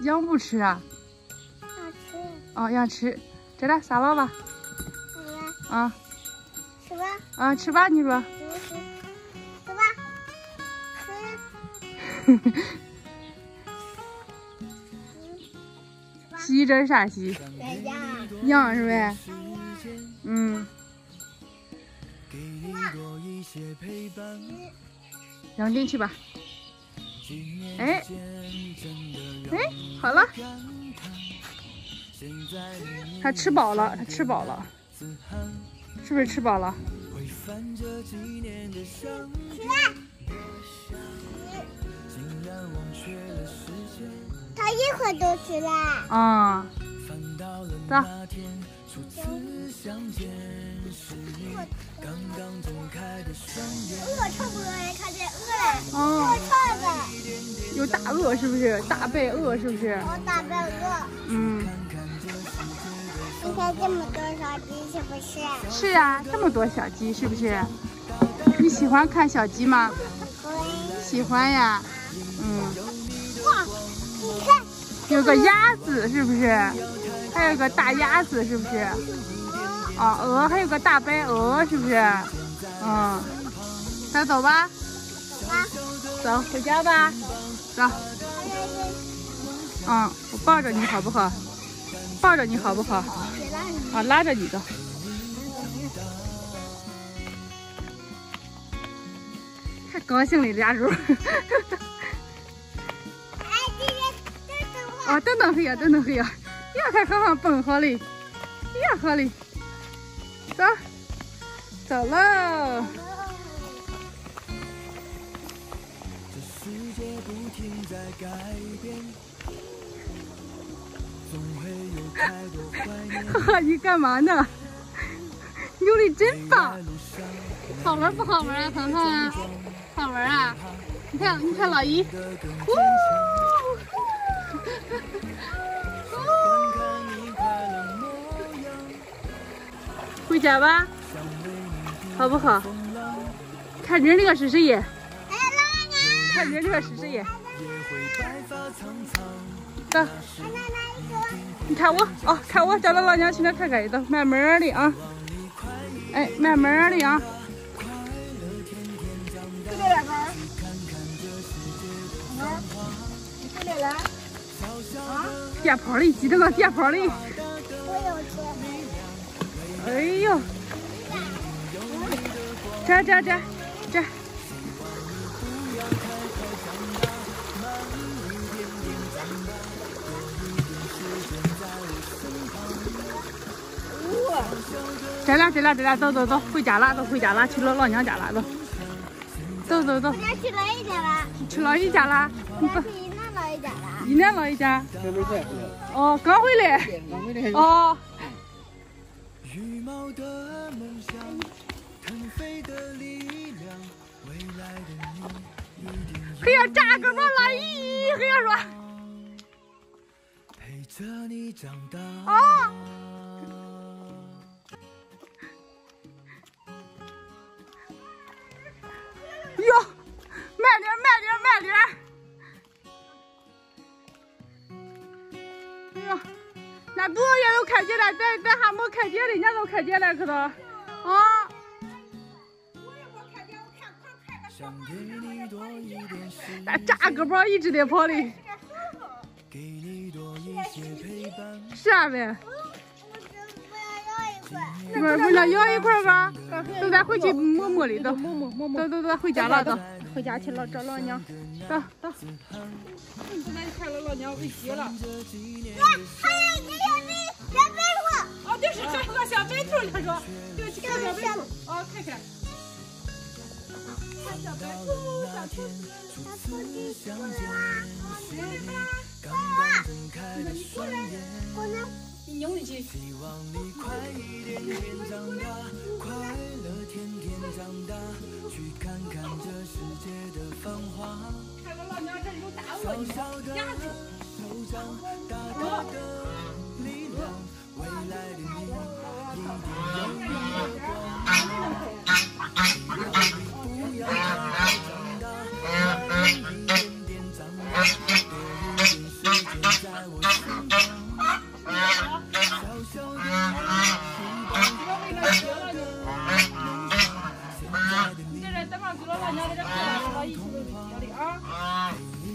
养不吃啊？ 要吃。 哦，要吃。这来撒了吧。啊。 吃吧。 啊，吃吧，你说。 吃吧。 鸡这是啥鸡？羊是呗？嗯。扔进去吧。哎，哎，好了。它吃饱了，它吃饱了，是不是吃饱了？ 它一会儿都吃了。 啊，走。 鹅差不多也看见鹅了。 哦， 鹅的。 有大鹅是不是？大白鹅是不是？ 哦，大白鹅。 嗯。 你看这么多小鸡是不是？ 是啊，这么多小鸡是不是？你喜欢看小鸡吗？喜欢呀。嗯。 哇，你看。 有个鸭子是不是？还有个大鸭子是不是？哦，鹅还有个大白鹅是不是？嗯。咱走吧。走，回家吧。走。嗯，我抱着你好不好？抱着你好不好？啊，拉着你的。太高兴了，俩人。哦，等等会呀，等等会呀，呀，还好好蹦好嘞，呀，好嘞，走，走喽。哈哈，你干嘛呢？扭的真棒，好玩不好玩啊，涵涵？好玩啊！你看，你看老姨，回家吧，好不好？看人这个是谁？看人这个是谁？走。你看我哦，看我叫了老娘去那看看去，慢慢的啊，哎，慢慢的啊。 这里来吧，这里来。啊？ 颠跑哩，记得个颠跑哩。 我有吃。 哎呦，这。这了，走，回家了，都回家了，去老娘家了，走。 我家去老姨家了。 去老姨家了？ 我家去姨娘老姨家了。 姨娘老姨家？哦，刚回来。哦。还要扎个吧，老姨，还要说。哦。哟，慢点！哎呦，那多远都看见了，咱还没看见的，人家都看见了，可都啊。那扎个包一直在跑哩。是啊呗。不想要一块吧？走，咱回去摸哩，走，走，回家了，走，回家去了，找老娘，走。你不来看了老娘喂鸡了？ 还有一个小白兔。 哦，就是这个小白兔，他说，这个小白兔，哦，看。看小白兔，小兔子过来啦！你过来，过来。你扭你去。希望你快一点长大，快乐天长大，去看看这世界的繁华。看到老娘这有大鳄，你看鸭子，手掌大大的力量，未来的你一定有目光。不要长大，慢一点长大，多一点时间在。 老板娘在这看着我一起都接的啊。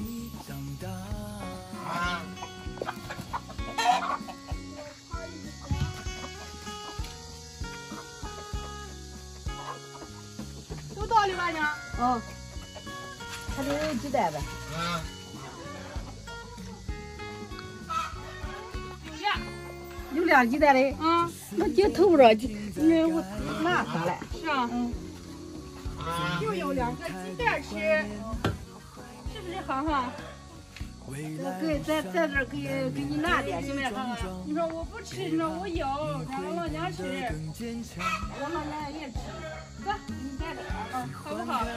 都到了吧呢？ 嗯，还得有鸡蛋呗。有两鸡蛋嘞。 嗯， 那就偷不着，我拿它来。 是啊。就有2个鸡蛋吃，是不是涵涵？ 在这儿给你拿点，行不行？ 你说我不吃，你说我要，让我老娘吃， 我老娘也吃。 走，你带着啊，好不好？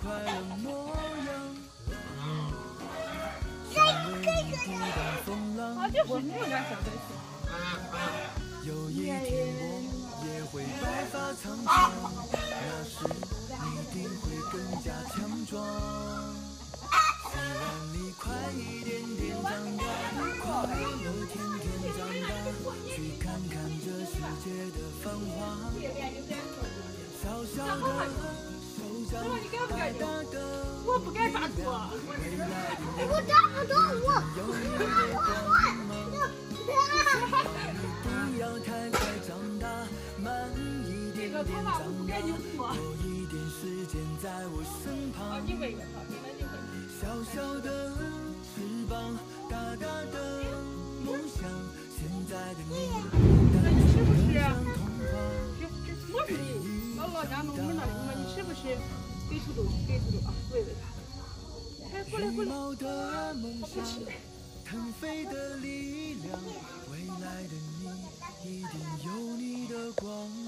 啊，就是你有点小东西。 有一天我也会白发苍苍，那时你一定会更加强壮。希望你快一点点长大，快乐天天长大，去看看这世界的繁华。小小的手掌，大大的， 我不该抓住。 我抓不住不要太快长大，慢一点点长大，有一点时间在我身旁。小小的翅膀，大大的梦想，现在的你， 那你吃不吃？ 童话。 我是老家农民那里，你吃不吃？给土豆啊，喂喂它。哎，过来过来。我不吃。腾飞的力量，未来的你一定有你的光。